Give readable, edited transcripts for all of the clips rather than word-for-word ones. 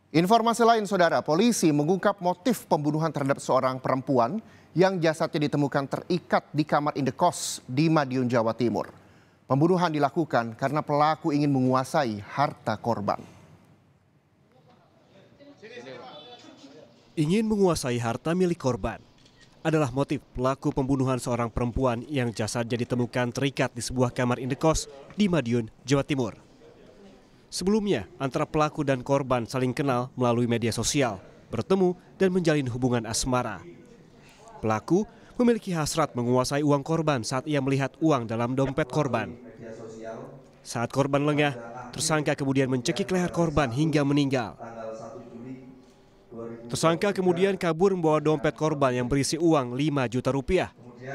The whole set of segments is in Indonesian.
Informasi lain, saudara, polisi mengungkap motif pembunuhan terhadap seorang perempuan yang jasadnya ditemukan terikat di kamar indekos di Madiun, Jawa Timur. Pembunuhan dilakukan karena pelaku ingin menguasai harta korban. Ingin menguasai harta milik korban adalah motif pelaku pembunuhan seorang perempuan yang jasadnya ditemukan terikat di sebuah kamar indekos di Madiun, Jawa Timur. Sebelumnya, antara pelaku dan korban saling kenal melalui media sosial, bertemu dan menjalin hubungan asmara. Pelaku memiliki hasrat menguasai uang korban saat ia melihat uang dalam dompet korban. Saat korban lengah, tersangka kemudian mencekik leher korban hingga meninggal. Tersangka kemudian kabur membawa dompet korban yang berisi uang 5 juta rupiah.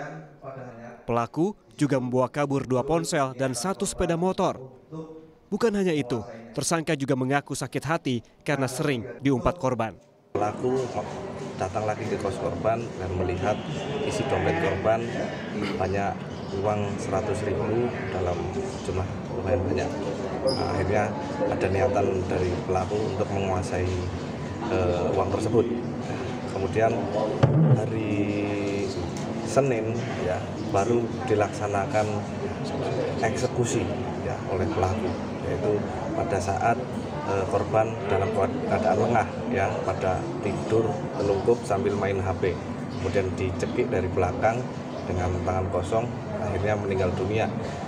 Pelaku juga membawa kabur 2 ponsel dan 1 sepeda motor. Bukan hanya itu, tersangka juga mengaku sakit hati karena sering diumpat korban. Pelaku datang lagi ke kos korban dan melihat isi dompet korban banyak uang 100.000 dalam jumlah lumayan banyak. Akhirnya ada niatan dari pelaku untuk menguasai uang tersebut. Kemudian hari Senin ya baru dilaksanakan eksekusi ya oleh pelaku, yaitu pada saat korban dalam keadaan lengah ya, pada tidur telungkup sambil main HP, kemudian dicekik dari belakang dengan tangan kosong, akhirnya meninggal dunia.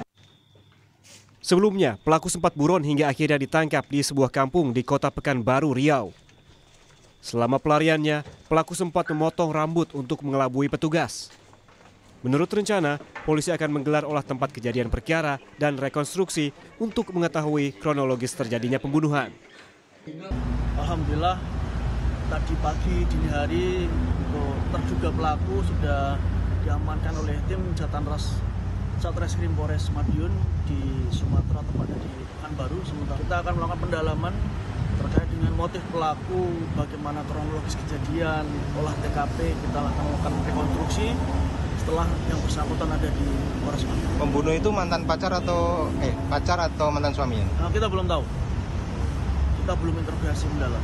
Sebelumnya, pelaku sempat buron hingga akhirnya ditangkap di sebuah kampung di Kota Pekanbaru, Riau. Selama pelariannya, pelaku sempat memotong rambut untuk mengelabui petugas. Menurut rencana, polisi akan menggelar olah tempat kejadian perkara dan rekonstruksi untuk mengetahui kronologis terjadinya pembunuhan. Alhamdulillah, tadi pagi dini hari terduga pelaku sudah diamankan oleh tim Jatanras Satreskrim Polres Madiun di Sumatera, tepatnya di Pekanbaru. Sementara kita akan melakukan pendalaman terkait dengan motif pelaku, bagaimana kronologis kejadian, olah TKP, kita akan melakukan rekonstruksi setelah yang bersangkutan ada di Polres Madiun. Pembunuh itu mantan pacar atau mantan suaminya? Nah, kita belum tahu. Kita belum interogasi mendalam.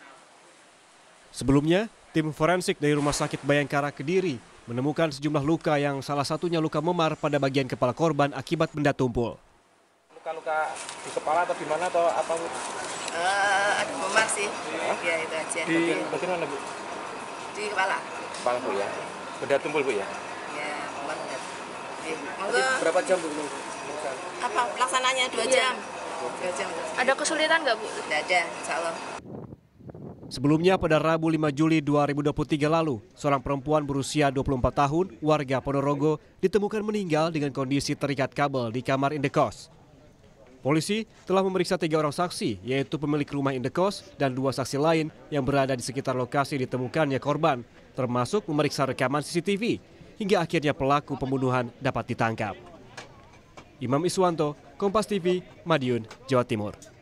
Sebelumnya, tim forensik dari Rumah Sakit Bayangkara Kediri menemukan sejumlah luka yang salah satunya luka memar pada bagian kepala korban akibat benda tumpul. Luka-luka di kepala atau di mana atau apa, Bu? Ada memar sih, ya itu aja. Di bagian mana, Bu? Di kepala. Kepala, Bu, ya. Benda tumpul, Bu, ya? Ya, memar. Berapa jam, Bu? Apa pelaksananya 2 jam? 2 jam. Ada kesulitan nggak, Bu? Tidak ada, insya Allah. Sebelumnya pada Rabu 5 Juli 2023 lalu, seorang perempuan berusia 24 tahun, warga Ponorogo, ditemukan meninggal dengan kondisi terikat kabel di kamar indekos. Polisi telah memeriksa 3 orang saksi, yaitu pemilik rumah indekos dan 2 saksi lain yang berada di sekitar lokasi ditemukannya korban, termasuk memeriksa rekaman CCTV, hingga akhirnya pelaku pembunuhan dapat ditangkap. Imam Iswanto, Kompas TV, Madiun, Jawa Timur.